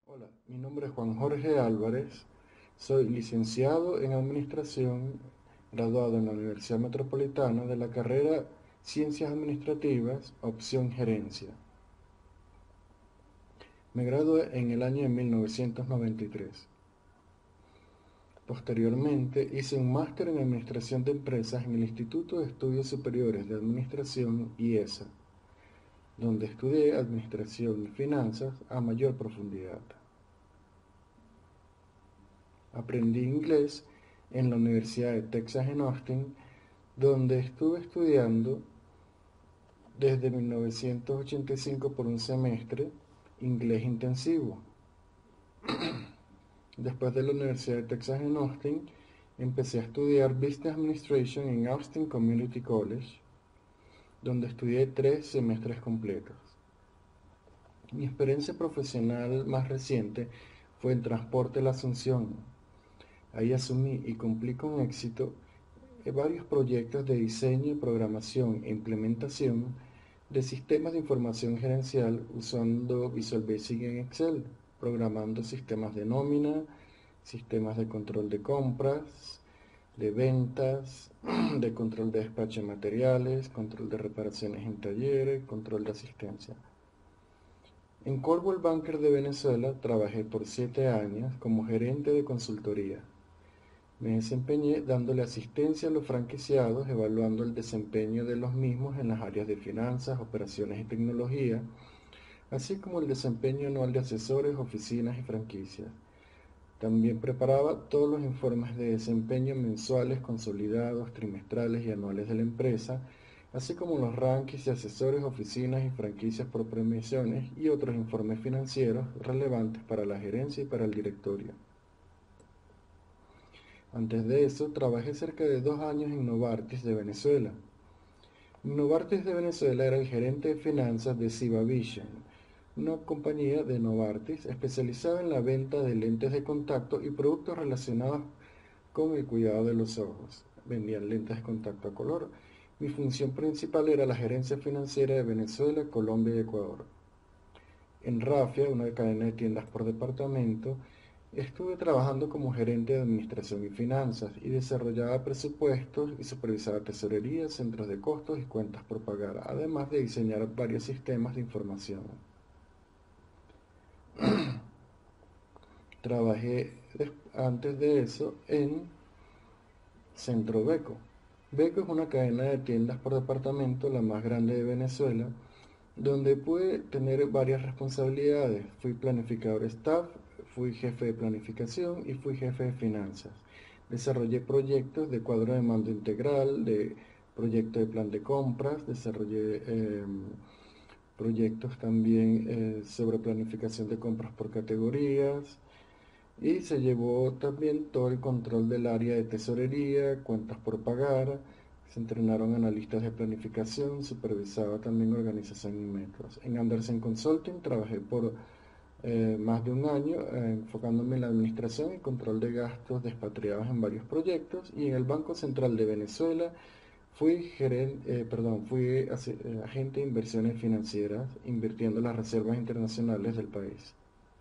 Hola, mi nombre es Juan Jorge Álvarez, soy licenciado en Administración, graduado en la Universidad Metropolitana de la carrera Ciencias Administrativas, opción Gerencia. Me gradué en el año de 1993. Posteriormente hice un máster en Administración de Empresas en el Instituto de Estudios Superiores de Administración IESA, donde estudié Administración y Finanzas a mayor profundidad. Aprendí inglés en la Universidad de Texas en Austin, donde estuve estudiando desde 1985 por un semestre inglés intensivo. Después de la Universidad de Texas en Austin, empecé a estudiar Business Administration en Austin Community College, donde estudié 3 semestres completos. Mi experiencia profesional más reciente fue en Transporte La Asunción. Ahí asumí y cumplí con éxito varios proyectos de diseño, programación e implementación de sistemas de información gerencial usando Visual Basic en Excel, programando sistemas de nómina, sistemas de control de compras, de ventas, de control de despacho de materiales, control de reparaciones en talleres, control de asistencia. En Coldwell Banker de Venezuela trabajé por 7 años como gerente de consultoría. Me desempeñé dándole asistencia a los franquiciados, evaluando el desempeño de los mismos en las áreas de finanzas, operaciones y tecnología, así como el desempeño anual de asesores, oficinas y franquicias. También preparaba todos los informes de desempeño mensuales, consolidados, trimestrales y anuales de la empresa, así como los rankings de asesores, oficinas y franquicias por premiaciones y otros informes financieros relevantes para la gerencia y para el directorio. Antes de eso, trabajé cerca de 2 años en Novartis de Venezuela. Novartis de Venezuela era el gerente de finanzas de Ciba Vision, una compañía de Novartis especializada en la venta de lentes de contacto y productos relacionados con el cuidado de los ojos. Vendían lentes de contacto a color. Mi función principal era la gerencia financiera de Venezuela, Colombia y Ecuador. En Rafia, una cadena de tiendas por departamento, estuve trabajando como gerente de administración y finanzas y desarrollaba presupuestos y supervisaba tesorería, centros de costos y cuentas por pagar, además de diseñar varios sistemas de información. Trabajé antes de eso en Centro Beco. Beco es una cadena de tiendas por departamento, la más grande de Venezuela, donde pude tener varias responsabilidades. Fui planificador staff, fui jefe de planificación y fui jefe de finanzas. Desarrollé proyectos de cuadro de mando integral, de proyecto de plan de compras, desarrollé proyectos también sobre planificación de compras por categorías y se llevó también todo el control del área de tesorería, cuentas por pagar. Se entrenaron analistas de planificación, supervisaba también organización y métodos. En Andersen Consulting trabajé por más de un año enfocándome en la administración y control de gastos despatriados en varios proyectos, y en el Banco Central de Venezuela fui agente de inversiones financieras, invirtiendo las reservas internacionales del país.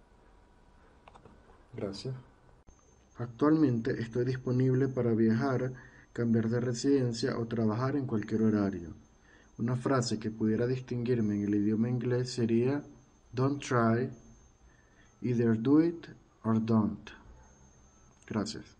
Gracias. Actualmente estoy disponible para viajar, cambiar de residencia o trabajar en cualquier horario. Una frase que pudiera distinguirme en el idioma inglés sería Don't try, either do it or don't. Gracias.